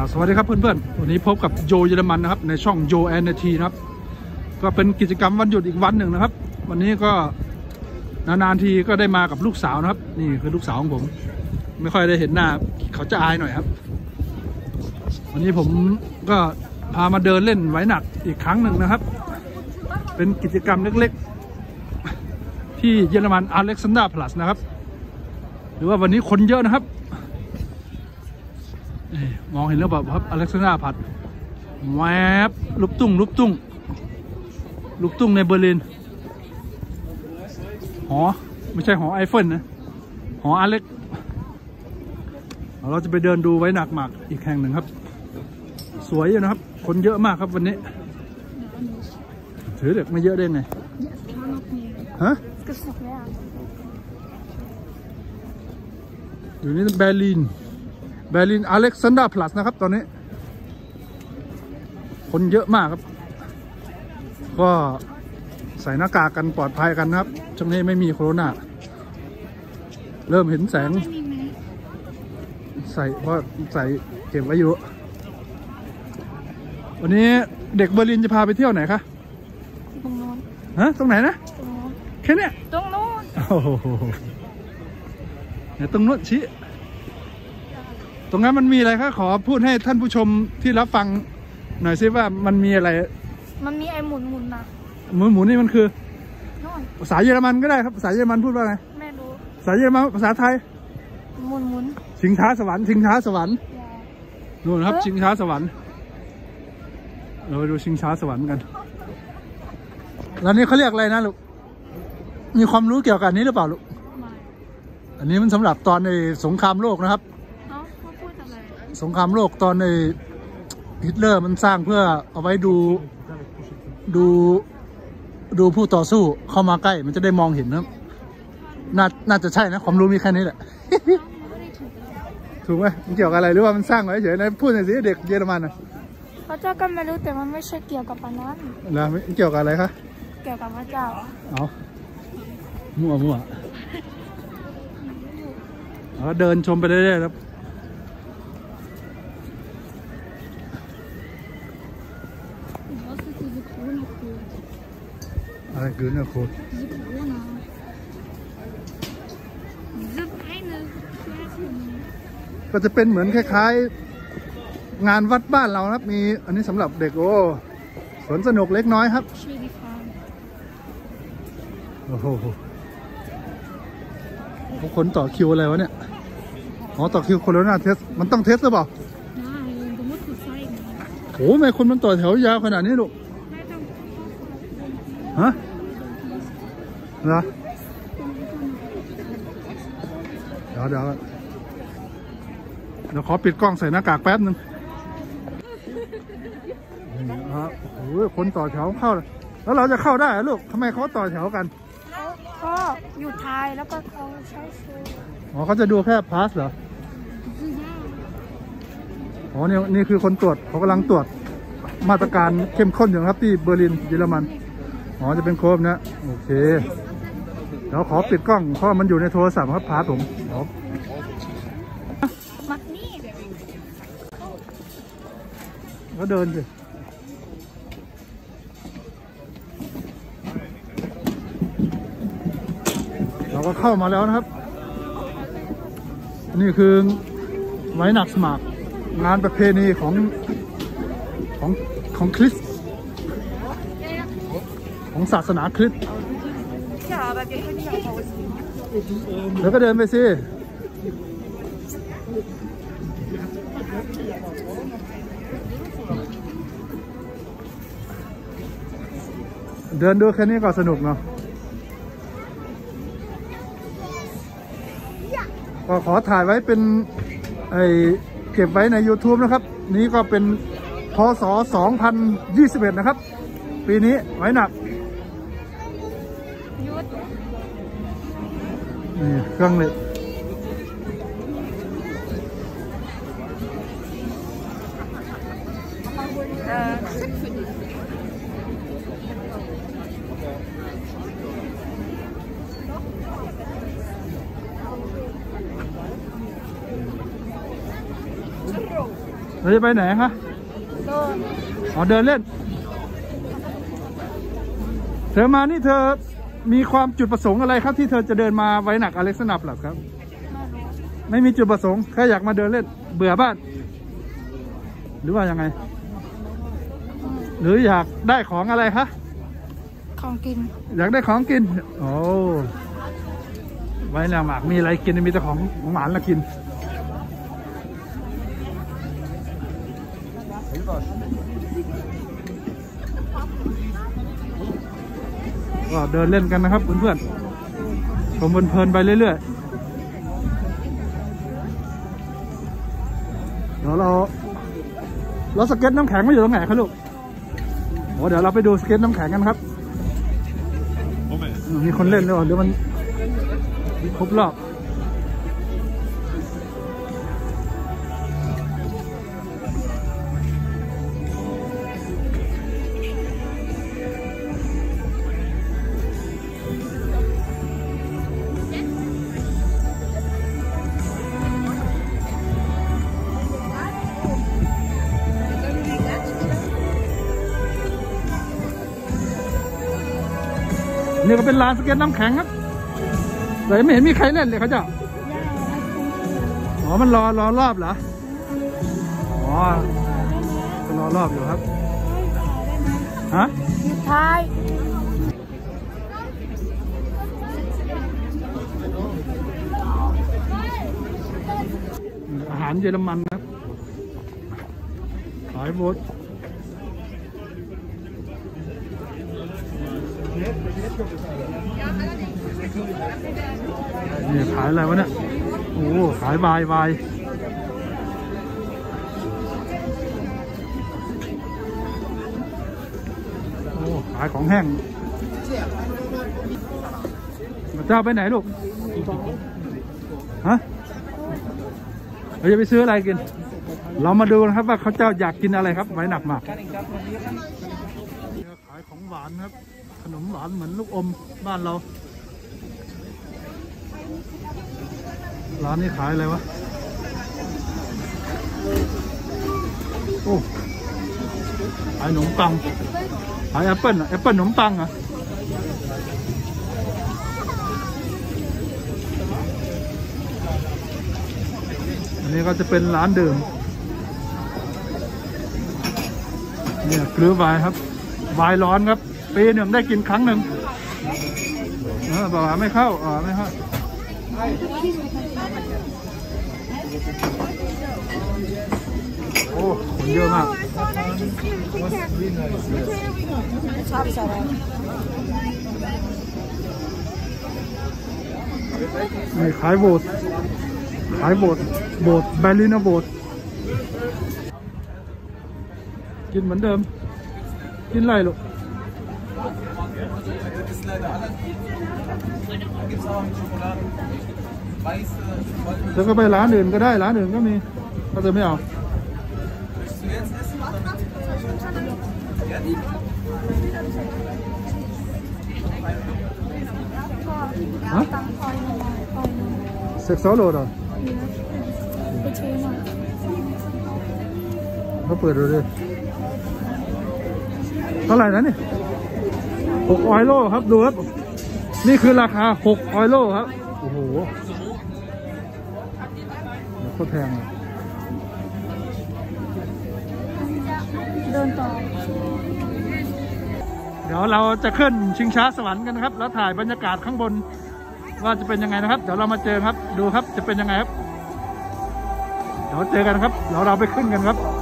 สวัสดีครับเพื่อนๆวันนี้พบกับโยเยอรมันนะครับในช่องโยแอนทีนะครับก็เป็นกิจกรรมวันหยุดอีกวันหนึ่งนะครับวันนี้ก็นานๆทีก็ได้มากับลูกสาวนะครับนี่คือลูกสาวของผมไม่ค่อยได้เห็นหน้าเขาจะอายหน่อยครับวันนี้ผมก็พามาเดินเล่นไว้หนักอีกครั้งหนึ่งนะครับเป็นกิจกรรมเล็กๆที่เยอรมันอเล็กซานดราพลัสนะครับหรือว่าวันนี้คนเยอะนะครับมองเห็นแล้วแบบครับอเล็กซานดราพัดแวบลูกตุ้งในเบอร์ลินหอไม่ใช่หอไอเฟลนะหออเล็กเราจะไปเดินดูไว้หนักหมากอีกแห่งหนึ่งครับสวยอยู่นะครับคนเยอะมากครับวันนี้ถือเด็กไม่เยอะได้ไงฮะอยู่นี่เบอร์ลินอเล็กซานดราพลัสนะครับตอนนี้คนเยอะมากครับก็ใส่หน้ากากกันปลอดภัยกันนะครับช่วงนี้ไม่มีโควิดเริ่มเห็นแสงใส่เพราะใส่เก็บไว้อยู่วันนี้เด็กเบอร์ลินจะพาไปเที่ยวไหนคะตรงโน้นฮะตรงไหนนะตรงโน้นแค่นี้ตรงโน้นโอ้โหเนี่ยตรงโน้นชี้ตรงนั้นมันมีอะไรคะขอพูดให้ท่านผู้ชมที่รับฟังหน่อยซิว่ามันมีอะไรมันมีไอ้หมุนนะหมุนนี่มันคือภาษาเยอรมันก็ได้ครับภาษาเยอรมันพูดว่าไงไม่รู้ภาษาเยอรมันภาษาไทยหมุนชิงช้าสวรรค์นู่นครับชิงช้าสวรรค์เราดูชิงช้าสวรรค์กันแล้วนี่เขาเรียกอะไรนะลูกมีความรู้เกี่ยวกับนี้หรือเปล่าลูกอันนี้มันสำหรับตอนในสงครามโลกนะครับสงครามโลกตอนในฮิตเลอร์มันสร้างเพื่อเอาไว้ดูผู้ต่อสู้เข้ามาใกล้มันจะได้มองเห็นนะครับน่าจะใช่นะความรู้มีแค่นี้แหละ ถูกไหมมันเกี่ยวกับอะไรหรือว่ามันสร้างไว้เฉยนะพูดหน่อยสิเด็กเยอรมันนะพระเจ้าก็ไม่รู้แต่มันไม่ใช่เกี่ยวกับปนั้นแล้วเกี่ยวกับอะไรคะเกี่ยวกับพระเจ้าเอามั่วแล้วเดินชมไปเรื่อยๆครับอะไรคือเนี่ยโค้ดก็จะเป็นเหมือนคล้ายๆงานวัดบ้านเราครับมีอันนี้สำหรับเด็กโอ้สวนสนุกเล็กน้อยครับโอ้โหทุกคนต่อคิวอะไรวะเนี่ยอ๋อต่อคิวโคโรนาเทสมันต้องเทสหรือเปล่าโอ้ไม่คนมันต่อแถวยาวขนาดนี้ลูกฮะเหรอเดี๋ยวขอปิดกล้องใส่หน้ากากแป๊บนึงโอ้ยคนต่อแถวเข้าเลยแล้วเราจะเข้าได้ลูกทำไมเขาต่อแถวกันก็อยู่ไทยแล้วก็เขาใช้ซื้ออ๋อเขาจะดูแค่พาสเหรออ๋อนี่คือคนตรวจเขากำลังตรวจมาตรการเข้มข้นอยู่ครับที่เบอร์ลินเยอรมันอ๋อจะเป็นโคบนะโอเคเดี๋ยวขอปิดกล้องเพราะมันอยู่ในโทรศัพท์ครับพาผมมักนี่ก็เดินสิเราก็เข้ามาแล้วนะครับนี่คือไว้หนักสมัครงานประเพณีของคริสต์ของศาสนาคริสต์แล้วก็เดินไปสิเดินดูแค่นี้ก็สนุกเนาะก็ขอถ่ายไว้เป็นเก็บไว้ใน YouTube นะครับนี้ก็เป็นพ.ศ. 2021นะครับปีนี้ไว้หนักนี่เครื่องเหล็กเราจะไปไหนคะเดินอ๋อเดินเล่นเธอมานี่เธอมีความจุดประสงค์อะไรครับที่เธอจะเดินมาไว้หนักอเล็กซ์นับหรอครับไม่มีจุดประสงค์แค่อยากมาเดินเล่นเบื่อบ้านหรือว่ายังไงหรืออยากได้ของอะไรคะของกินอยากได้ของกินโอ้ไว้แล้วหมากมีอะไรกินมีแต่ของหวานละกินก็เดินเล่นกันนะครับเพื่อนๆผมเพลินๆไปเรื่อยๆเดี๋ยวเราสเก็ตน้ำแข็งไม่อยู่ตรงไหนครับลูกโอ้เดี๋ยวเราไปดูสเก็ตน้ำแข็งกันครับมีคนเล่นด้วยเดี๋ยวมันครบรอบนี่ก็เป็นลานสเก็ตน้ำแข็งครับแต่ไม่เห็นมีใครเล่นเลยเขาจะอ๋อมันรอรอบเหรออ๋อก็รอรอบอยู่ครับฮะอยู่ท้ายอาหารเยอรมันครับขายบดนี่ขายอะไรวะเนี่ยโอ้ขายบายโอ้ขายของแห้งเจ้าไปไหนลูกฮะเราจะไปซื้ออะไรกินเรามาดูนะครับว่าเขาเจ้าอยากกินอะไรครับไว้หนักมากขายของหวานครับขนมหวานเหมือนลูกอมบ้านเราร้านนี้ขายอะไรวะโอ้ขายขนมปังขายแอปเปิ้ลขนมปังอ่ะอันนี้ก็จะเป็นร้านดื่มเนี่ยกลือไวน์ครับไวน์ร้อนครับปีหนึ่งได้กินครั้งหนึ่งบอกว่าไม่เข้าไม่เข้าโอ้คนเยอะมากนี่ขายโบสถ์แบลลินาโบสถ์กินเหมือนเดิมกินไรลูกแล้วก็ไปร้านอื่นก็ได้ร้านอื่นก็มีก็จะไม่เอาฮะเซ็กซ์โซโล่เหรอเขาเปิดดูดิเท่าไหร่นะนี่6 ออยโลครับดูครับนี่คือราคา6 ออยโลครับโอ้โหโคตรแพงเลยเดินต่อเดี๋ยวเราจะขึ้นชิงช้าสวรรค์กันครับแล้วถ่ายบรรยากาศข้างบนว่าจะเป็นยังไงนะครับเดี๋ยวเรามาเจอครับดูครับจะเป็นยังไงครับเดี๋ยวเจอกันครับเราไปขึ้นกันครับ